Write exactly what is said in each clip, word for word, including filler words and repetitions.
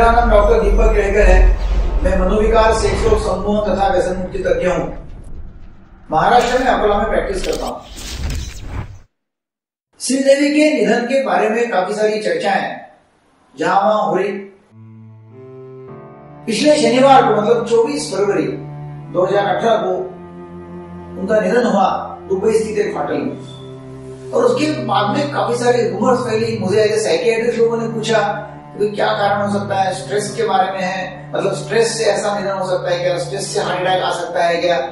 मेरा नाम डॉक्टर दीपक केड़कर है। मैं मनोविकार, सेक्स रोग, सम्मोहन तथा व्यसन मुक्ति तज्ञ हूँ। महाराष्ट्र में अकोला में प्रैक्टिस करता हूँ। श्रीदेवी के निधन के बारे में काफी सारी चर्चाएं जहां वहां हो रही। पिछले शनिवार को मतलब चौबीस फरवरी दो हज़ार अठारह को उनका निधन हुआ दुबई स्थित एक होटल में। और उसके बाद में काफी सारी रूमर्स फैली। मुझे एज साइकियाट्रिस्ट लोगों ने पूछा कि क्या कारण हो सकता है, स्ट्रेस के बारे में है, मतलब स्ट्रेस से ऐसा निधन हो सकता है क्या, स्ट्रेस से हार्ट अटैक आ सकता है क्या।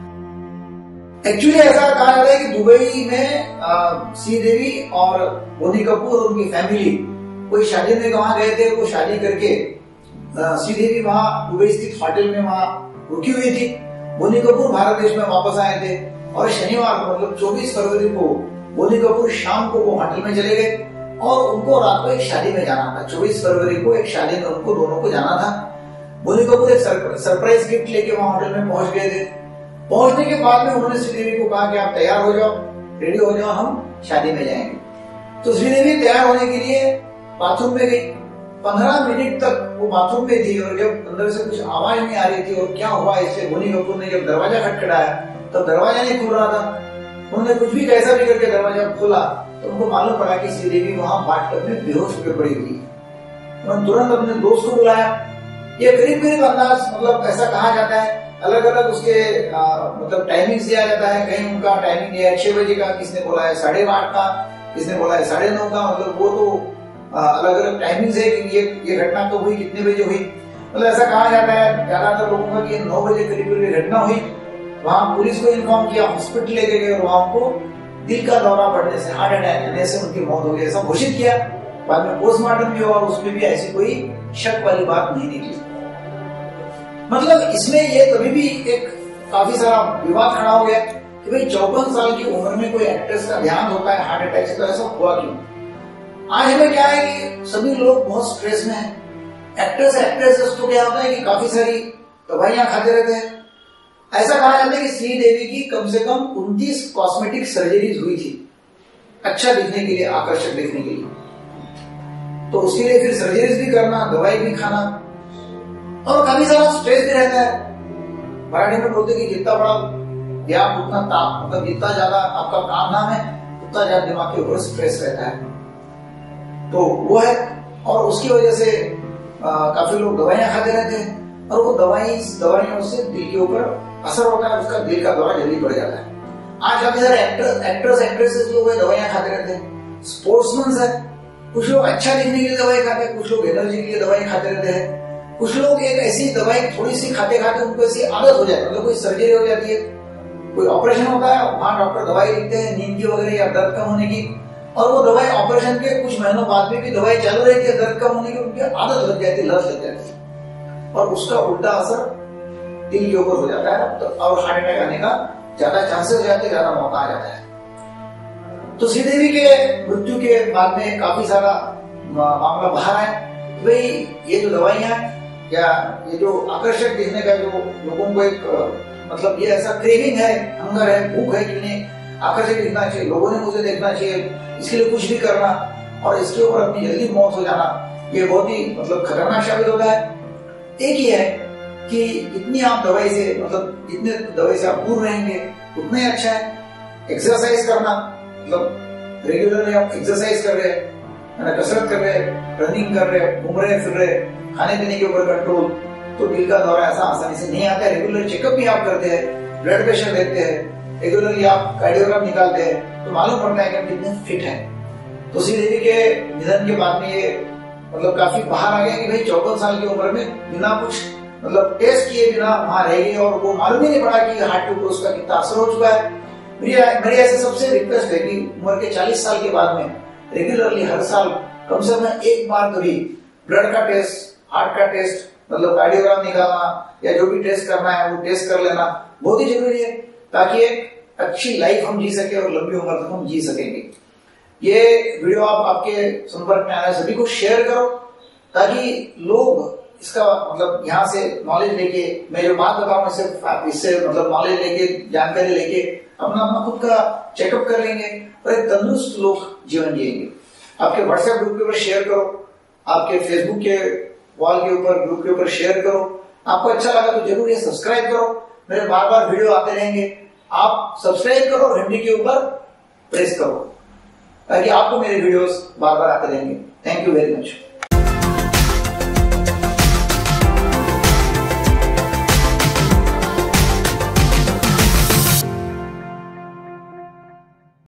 एक्चुअली ऐसा कहा जाता है कि दुबई में श्रीदेवी और बोनी कपूर और उनकी फैमिली कोई शादी में वहां गए थे। वो शादी करके श्रीदेवी वहां दुबई स्थित होटल में वहां रुकी हुई थी। बोनी कपूर भारत देश में वापस आए थे और शनिवार को मतलब चौबीस फरवरी को बोनी कपूर शाम को वो होटल में चले गए और उनको रात को एक शादी में जाना था। चौबीस फरवरी को एक शादी में उनको दोनों को जाना था। बोनी कपूर एक सरप्राइज गिफ्ट लेके वहां होटल में पहुंच गए थे। पहुंचने के बाद में उन्होंने श्रीदेवी को कहा कि आप तैयार हो जाओ, रेडी हो जाओ, हम शादी में जाएंगे। तो श्रीदेवी तैयार होने के लिए बाथरूम में गई। पंद्रह मिनट तक वो बाथरूम में थी और जब अंदर से कुछ आवाज नहीं आ रही थी और क्या हुआ इससे बोनी कपूर ने जब दरवाजा खटखटाया तो दरवाजा नहीं खुल रहा था। उन्होंने कुछ भी कैसा भी करके दरवाजा खोला तो उनको मालूम पड़ा कि श्रीदेवी वहां बाथटब में बेहोश होकर पड़ी हुई। उन्होंने तुरंत अपने दोस्त को बुलाया। ये करीब करीब अंदाज मतलब ऐसा कहा जाता है, अलग अलग उसके आ, मतलब टाइमिंग दिया जाता है। कहीं उनका टाइमिंग दिया है छह बजे का, किसने बोला है साढ़े आठ का, किसने बोला है साढ़े नौ का। मतलब वो तो आ, अलग अलग टाइमिंग है कि ये ये घटना तो हुई कितने बजे हुई। मतलब ऐसा कहा जाता है ज्यादातर लोगों का कि नौ बजे करीब करीब घटना हुई। वहां पुलिस को इन्फॉर्म किया, हॉस्पिटल लेके गए और वहां उनको दिल का दौरा पड़ने से, हार्ट अटैक आने से उनकी मौत हो गई ऐसा घोषित किया। बाद में पोस्टमार्टम भी हुआ और उसमें भी ऐसी कोई शक वाली बात नहीं निकली। मतलब इसमें ये तभी भी एक काफी सारा विवाद खड़ा हो गया कि भाई चौपन साल की उम्र में कोई एक्ट्रेस का देहांत होता है हार्ट अटैक से, तो ऐसा हुआ क्यों। आज हमें क्या है कि सभी लोग बहुत स्ट्रेस में हैं। एक्ट्रेस एक्ट्रेसेस तो क्या होता है कि काफी सारी दवाइयां खाते रहते हैं। ऐसा कहा जाता है कि श्रीदेवी की कम से कम उनतीस कॉस्मेटिक सर्जरीज हुई थी अच्छा दिखने के लिए, आकर्षक दिखने के लिए। तो उसके लिए फिर सर्जरीज भी करना, दवाई भी खाना और काफी सारा स्ट्रेस भी रहता है। मराठी में बोलते कि जितना बड़ा व्याप उतना ताप, मतलब जितना ज्यादा आपका काम नाम है उतना ज्यादा दिमाग के ऊपर स्ट्रेस रहता है। तो वो है और उसकी वजह से आ, काफी लोग दवाइयां खाते रहते हैं और वो दवाई दवाइयों से दिल के ऊपर असर होता है, उसका दिल का दौरा जल्दी बढ़ जाता है। आज काफी सारे एक्टर एक्टर्स एक्ट्रेसेस लोग दवाइयां खाते रहते हैं। स्पोर्ट्समैन है, कुछ लोग अच्छा दिखने के लिए दवाई खाते हैं, कुछ लोग एनर्जी के लिए दवाई खाते रहते हैं। कुछ लोग एक ऐसी दवाई थोड़ी सी खाते खाते उनको ऐसी आदत हो जाती है, मतलब कोई सर्जरी हो जाती है, कोई ऑपरेशन होता है, वहां डॉक्टर दवाई लिखते हैं नींद की वगैरह या दर्द कम होने की, और वो दवाई ऑपरेशन के कुछ महीनों बाद में भी दवाई चालू रहती है दर्द कम होने की, उनकी आदत लग जाती है, लत लग जाती है और उसका उल्टा असर दिल के ऊपर हो जाता है तो और हार्ट अटैक आने का ज्यादा चांसेस हो जाते हैं, ज्यादा मौका आ जाता है। तो श्रीदेवी के मृत्यु के बाद में काफी सारा मामला बाहर आया। भाई ये जो दवाइयां या ये जो आकर्षक दिखने का जो लोगों को एक मतलब ये ऐसा क्रेविंग है, हंगर है, भूख है कि नहीं आकर्षक दिखना चाहिए, लोगों ने मुझे देखना चाहिए, इसके लिए कुछ भी करना और इसके ऊपर अपनी जल्दी मौत हो जाना, ये बहुत ही मतलब खतरनाक साबित होता है। एक ही है कि जितनी आप दवाई से मतलब जितने दवाई से आप दूर रहेंगे उतना ही अच्छा है। एक्सरसाइज करना, मतलब रेगुलरली आप एक्सरसाइज कर रहे हैं, कसरत कर रहे हैं, रनिंग कर रहे हैं, घूम रहे फिर रहे, खाने पीने के ऊपर कंट्रोल, तो दिल का दौरा ऐसा आसानी से नहीं आता है। रेगुलर चेकअप भी आप करते हैं, ब्लड प्रेशर देखते हैं, रेगुलरली आप कार्डियोग्राफ निकालते हैं तो मालूम पड़ता है कि आप कितने फिट हैं। तो श्रीदेवी के निधन के बाद में ये मतलब काफी बाहर आ गया कि भाई चौपन साल की उम्र में बिना कुछ मतलब टेस्ट किए बिना वहां रह गए और वो मालूम ही नहीं पड़ा कि हार्ट के ऊपर उसका कितना असर हो चुका है। मेरी मेरी ऐसे सबसे रिक्वेस्ट है कि उम्र के चालीस साल के बाद में रेगुलरली हर साल कम से कम एक बार तो भी ब्लड का टेस्ट, हार्ट का टेस्ट, मतलब कार्डियोग्राम निकालना या जो भी टेस्ट करना है वो टेस्ट कर लेना बहुत ही जरूरी है, ताकि एक अच्छी लाइफ हम जी सके और लंबी उम्र तक हम जी सकेंगे। ये वीडियो आप आपके संपर्क में आने सभी को शेयर करो ताकि लोग इसका मतलब यहाँ से नॉलेज लेके, मैं जो बात बताऊँ सिर्फ इससे मतलब नॉलेज लेके, जानकारी लेके अपना अपना खुद का चेकअप कर लेंगे और एक तंदुरुस्त लोग जीवन जिएंगे। आपके व्हाट्सएप ग्रुप के ऊपर शेयर करो, आपके फेसबुक के वॉल के ऊपर, ग्रुप के ऊपर शेयर करो। आपको अच्छा लगा तो जरूर ये सब्सक्राइब करो, मेरे बार बार वीडियो आते रहेंगे। आप सब्सक्राइब करो और घंटी के ऊपर प्रेस करो ताकि आपको मेरे वीडियोस बार बार आते रहेंगे। Thank you very much.